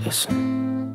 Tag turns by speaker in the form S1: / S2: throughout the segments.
S1: Listen.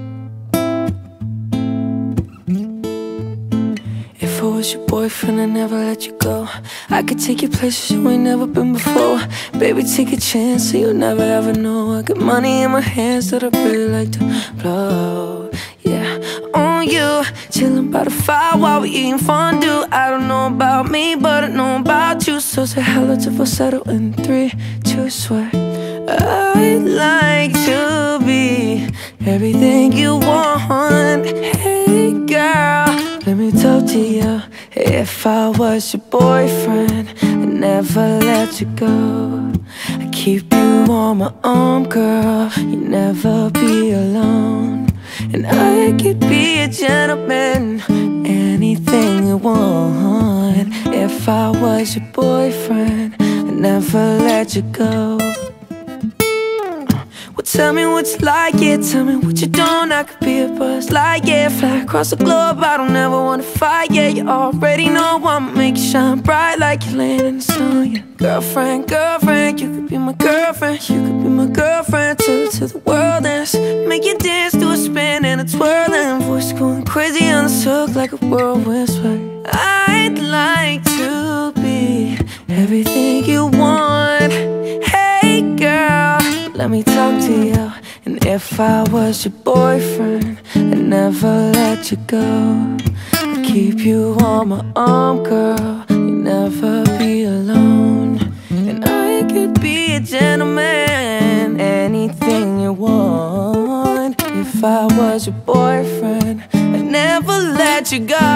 S1: If I was your boyfriend, I'd never let you go. I could take you places you ain't never been before. Baby, take a chance so you'll never ever know. I got money in my hands that I really like to blow. Yeah, on you, chillin' by the fire while we eating fondue. I don't know about me, but I know about you. So say hello to falsetto in 3, 2, swear. I'd like to be everything you want. Hey girl, let me talk to you. If I was your boyfriend, I'd never let you go. I'd keep you on my arm, girl. You'd never be alone. And I could be a gentleman, anything you want. If I was your boyfriend, I'd never let you go. Well, tell me what you like, yeah, tell me what you don't. I could be a buzz like, yeah, fly across the globe. I don't ever wanna fight, yeah, you already know I'ma make you shine bright like you're laying in the sun, yeah. Girlfriend, girlfriend, you could be my girlfriend. You could be my girlfriend till the world ends. Make you dance to a spin and a twirl, and voice going crazy on the hook like a whirlwind sway. I'd like to be everything you want. Hey girl, let me talk to you. And if I was your boyfriend, I'd never let you go. I'd keep you on my arm, girl. You'd never be alone. And I could be a gentleman, anything you want. If I was your boyfriend, I'd never let you go.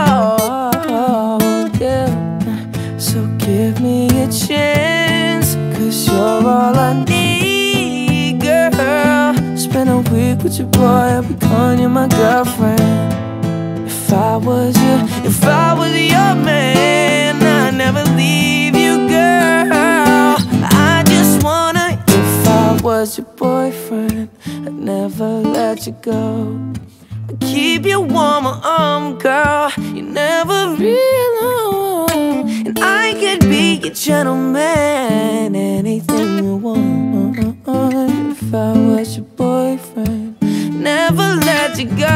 S1: Yeah. So give me a chance, 'cause you're all I need, girl. Spend a week with your boy, I'll be calling you my girlfriend. If I was your man, I'd never leave you, girl. I just wanna, if I was your boyfriend, I'd never let you go. I'd keep you warm, my arm, girl. You never realize. And I could be your gentleman, anything you want. If I was your boyfriend, never let you go.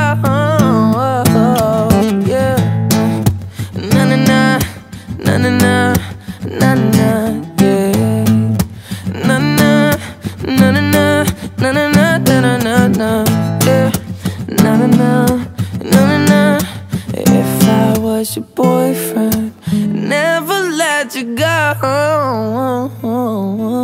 S1: Yeah. Na na na, na na na, na na, yeah. Na na, na na na, na na na, na na na, yeah. Na na na, na na na. If I was your boyfriend, never let you go.